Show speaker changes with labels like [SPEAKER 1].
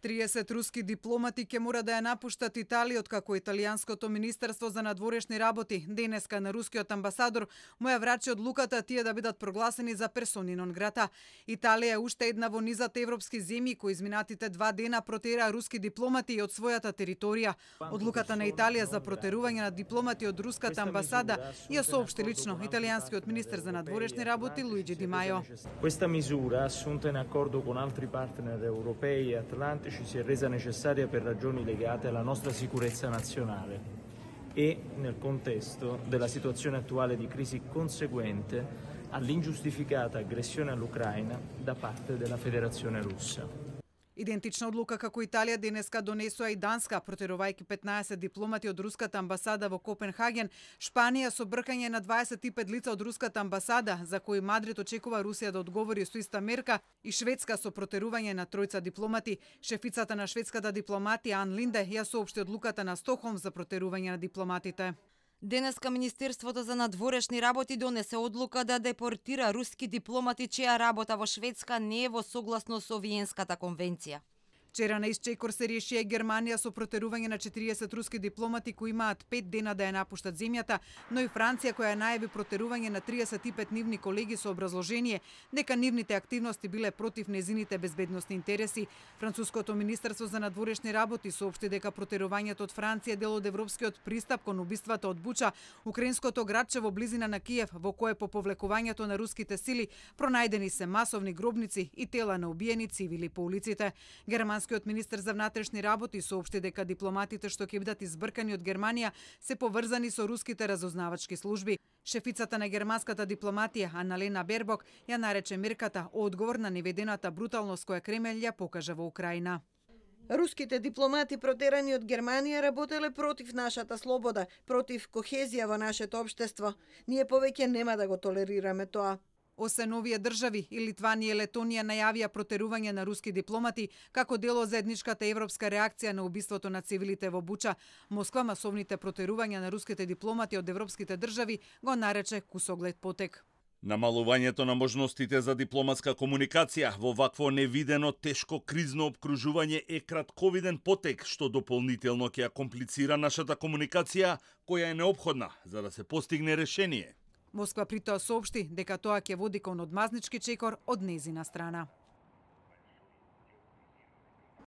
[SPEAKER 1] 30 руски дипломати ќе мора да ја напуштат Италија, откако Италијанското министерство за надворешни работи денеска на рускиот амбасадор му ја врачи одлуката тие да бидат прогласени за персони нон грата. Италија е уште една во низат европски земји кои изминатите 2 дена протера руски дипломати од својата територија. Одлуката на Италија за протерување на дипломати од руската амбасада ја соопшти лично италијанскиот министер за надворешни работи Луиджи Ди Мајо.
[SPEAKER 2] Questa misura, assunta in accordo con altri partner europei e atlantici, si è resa necessaria per ragioni legate alla nostra sicurezza nazionale e nel contesto della situazione attuale di crisi conseguente all'ingiustificata aggressione all'Ucraina da parte della Federazione Russa.
[SPEAKER 1] Идентична одлука како Италија денеска донесоа и Данска, протерувајќи 15 дипломати од руската амбасада во Копенхаген, Шпанија со бркање на 25 лица од руската амбасада, за кои Мадрид очекува Русија да одговори со иста мерка, и Шведска со протерување на тројца дипломати. Шефицата на шведската дипломатија Ан Линде ја соопшти одлуката на Стокхолм за протерување на дипломатите.
[SPEAKER 3] Денеска Министерството за надворешни работи донесе одлука да депортира руски дипломати чија работа во Шведска не е во согласност со Виенската конвенција.
[SPEAKER 1] Вчера на Исчекор се решија Германија со протерување на 40 руски дипломати кои имаат 5 дена да ја напуштат земјата, но и Франција која најави протерување на 35 нивни колеги со образложение дека нивните активности биле против незините безбедносни интереси. Француското министерство за надворешни работи соопшти дека протерувањето од Франција е дел од европскиот пристап кон убиствата од Буча, украинското градче во близина на Киев, во кое по повлекувањето на руските сили пронајдени се масовни гробници и тела на убиени цивили по улиците. Германскиот министер за внатрешни работи соопшти дека дипломатите што ќе бидат избркани од Германија се поврзани со руските разузнавачки служби. Шефицата на германската дипломатија Анналена Бербок ја нарече мерката одговор на неведената бруталност која Кремљ ја покажа во Украина.
[SPEAKER 4] Руските дипломати протерани од Германија работеле против нашата слобода, против кохезија во нашето општество. Ние повеќе нема да го толерираме тоа.
[SPEAKER 1] Освен овие држави, и Литванија и Летонија најавија протерување на руски дипломати како дел од заедничката европска реакција на убиството на цивилите во Буча. Москва масовните протерувања на руските дипломати од европските држави го нарече кусоглед потек.
[SPEAKER 5] Намалувањето на можностите за дипломатска комуникација во вакво невидено тешко кризно обкружување е кратковиден потек што дополнително ќе ја комплицира нашата комуникација која е неопходна за да се постигне решение.
[SPEAKER 1] Москва притоа соопшти дека тоа ќе води кон одмазнички чекор од незина страна.